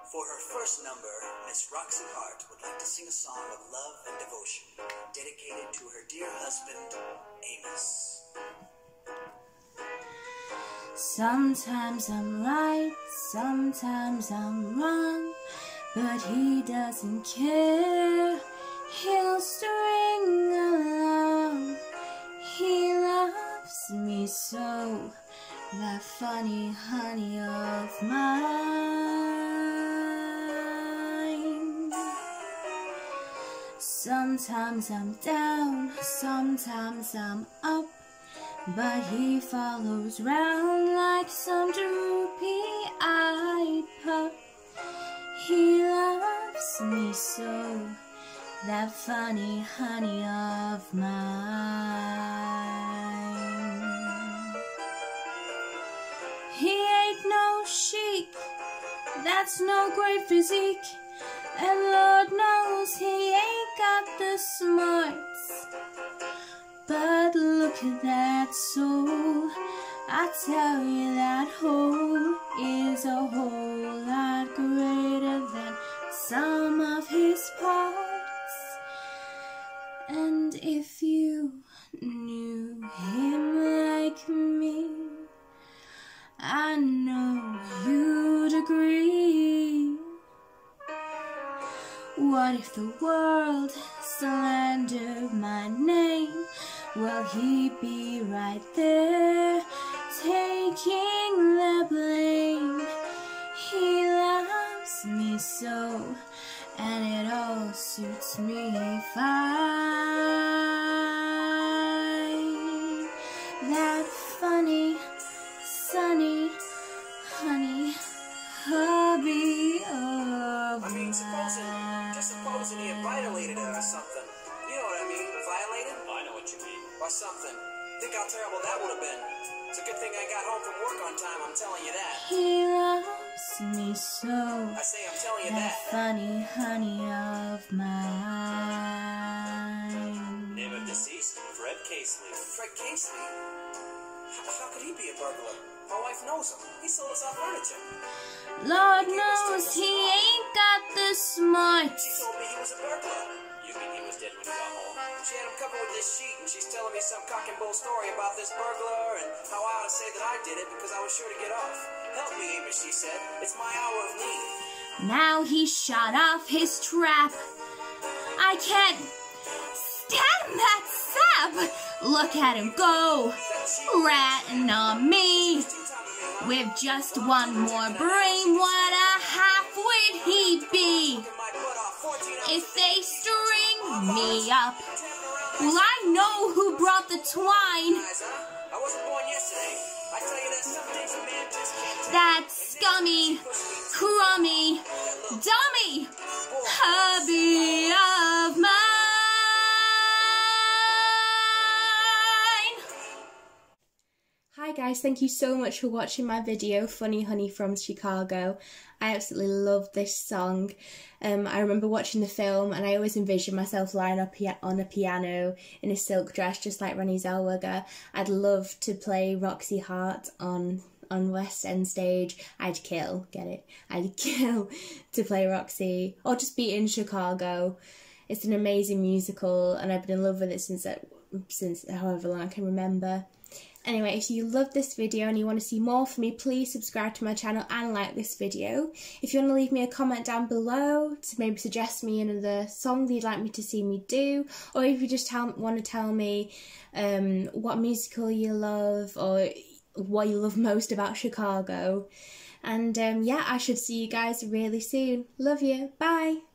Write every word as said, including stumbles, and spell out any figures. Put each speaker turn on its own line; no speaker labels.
For her first number, Miss Roxie Hart would like to sing a song of love and devotion, dedicated to her dear husband, Amos.
Sometimes I'm right, sometimes I'm wrong, but he doesn't care. He'll string along. He loves me so, that funny honey of mine. Sometimes I'm down, sometimes I'm up, but he follows round like some droopy-eyed pup. He loves me so, that funny honey of mine. He ain't no chic, that's no great physique, and Lord knows he ain't got the smarts. But look at that soul, I tell you that hole is a whole lot greater than some of his parts. And if you knew him like me, I know you'd agree. What if the world slandered my name? Will he be right there, taking the blame? He loves me so, and it all suits me fine. That funny, sunny, honey, hubby of
I mean, supposing, just supposing he had violated her or something. You know what I mean? Violated?
I know what you mean.
Or something. Think how terrible that would have been. It's a good thing I got home from work on time, I'm telling you that.
He loves me so,
I say I'm telling you
that
that.
funny honey of mine.
Name of deceased, Fred Casely.
Fred Casely? How, how could he be a burglar? My wife knows him. He sold us our furniture.
Lord knows he ain't got the smarts.
She told me he was a burglar.
You mean he was dead when you got home?
She had him covered with this sheet, and she's telling me some cock and bull story about this burglar and how I ought to say that I did it because I was sure to get off. Help me, Amos, she said. It's my hour of need.
Now he shot off his trap. I can't stand that sap. Look at him go, ratting on me. With just one more brain, what a half would he be? If they string me up, well, I know who brought the twine.
I wasn't born yesterday. I tell you that some days a man just can't.
That scummy, crummy, dummy hubby of mine. Hi guys, thank you so much for watching my video, Funny Honey from Chicago. I absolutely love this song. Um, I remember watching the film and I always envisioned myself lying up on a piano in a silk dress just like Renée Zellweger. I'd love to play Roxie Hart on on West End stage. I'd kill, get it? I'd kill to play Roxie, or just be in Chicago. It's an amazing musical and I've been in love with it since, since however long I can remember. Anyway, if you love this video and you want to see more from me, please subscribe to my channel and like this video. If you want to leave me a comment down below to maybe suggest me another song that you'd like me to see me do, or if you just tell, want to tell me um, what musical you love or what you love most about Chicago. And um, yeah, I should see you guys really soon. Love you. Bye.